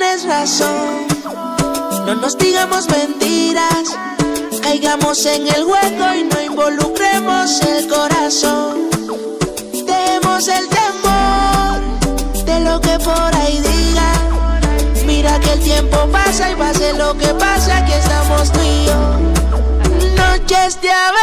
tienes razón. No nos digamos mentiras, caigamos en el hueco y no involucremos el corazón. Dejemos el temor de lo que por ahí digan. Mira que el tiempo pasa y pase lo que pase, aquí estamos tú y yo. Noches de aventura,